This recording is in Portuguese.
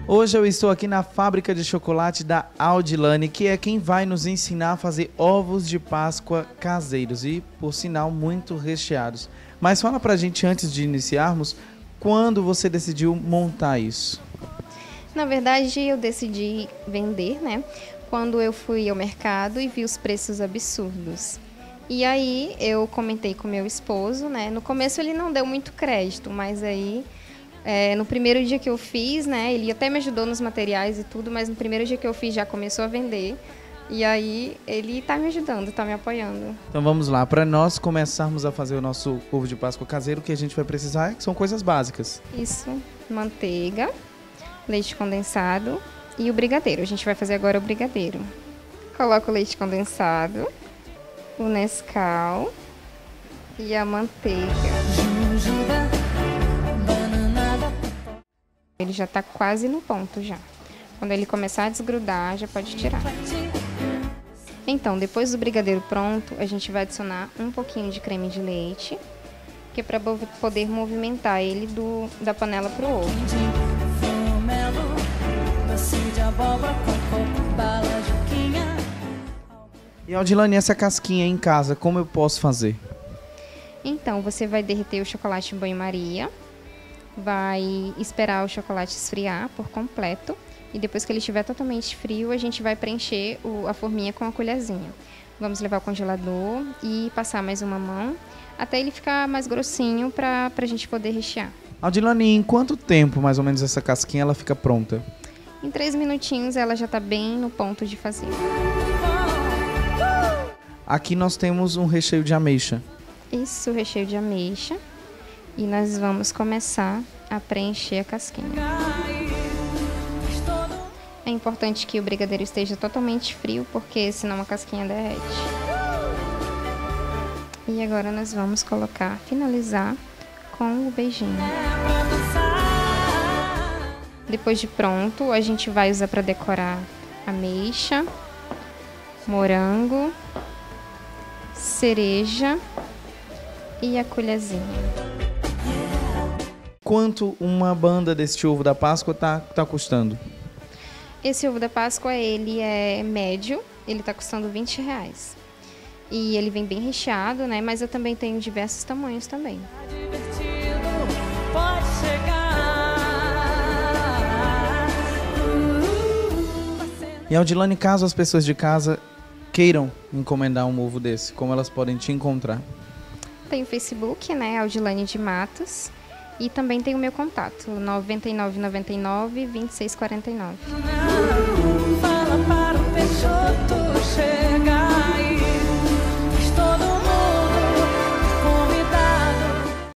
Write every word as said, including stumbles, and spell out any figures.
Hoje eu estou aqui na fábrica de chocolate da Audilane, que é quem vai nos ensinar a fazer ovos de Páscoa caseiros e, por sinal, muito recheados. Mas fala pra gente, antes de iniciarmos, quando você decidiu montar isso? Na verdade, eu decidi vender, né? Quando eu fui ao mercado e vi os preços absurdos. E aí eu comentei com meu esposo, né? No começo ele não deu muito crédito, mas aí é, no primeiro dia que eu fiz, né? Ele até me ajudou nos materiais e tudo, mas no primeiro dia que eu fiz já começou a vender. E aí ele tá me ajudando, tá me apoiando. Então vamos lá, para nós começarmos a fazer o nosso ovo de Páscoa caseiro, o que a gente vai precisar são coisas básicas. Isso, manteiga, leite condensado e o brigadeiro. A gente vai fazer agora o brigadeiro. Coloco o leite condensado, o Nescau e a manteiga. Ele já tá quase no ponto já. Quando ele começar a desgrudar, já pode tirar. Então, depois do brigadeiro pronto, a gente vai adicionar um pouquinho de creme de leite, que é para poder movimentar ele do, da panela pro ovo. E Audilane, essa casquinha em casa, como eu posso fazer? Então, você vai derreter o chocolate em banho-maria, vai esperar o chocolate esfriar por completo e depois que ele estiver totalmente frio, a gente vai preencher o, a forminha com a colherzinha. Vamos levar ao congelador e passar mais uma mão até ele ficar mais grossinho para a gente poder rechear. Audilane, em quanto tempo mais ou menos essa casquinha ela fica pronta? Em três minutinhos ela já está bem no ponto de fazer. Aqui nós temos um recheio de ameixa. Isso, o recheio de ameixa. E nós vamos começar a preencher a casquinha. É importante que o brigadeiro esteja totalmente frio, porque senão a casquinha derrete. E agora nós vamos colocar, finalizar com o beijinho. Depois de pronto, a gente vai usar para decorar ameixa, morango, cereja e a colherzinha. Quanto uma banda deste ovo da Páscoa tá, tá custando? Esse ovo da Páscoa, ele é médio, ele tá custando vinte reais. E ele vem bem recheado, né? Mas eu também tenho diversos tamanhos também. E Audilane, caso as pessoas de casa queiram encomendar um ovo desse, como elas podem te encontrar? Tem o Facebook, né? Audilane de Matos. E também tem o meu contato, nove nove nove nove, vinte e seis quarenta e nove.